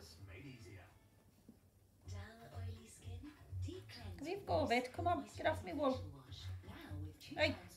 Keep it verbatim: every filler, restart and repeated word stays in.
Leave go of it. Come on, get off me wool. Hey.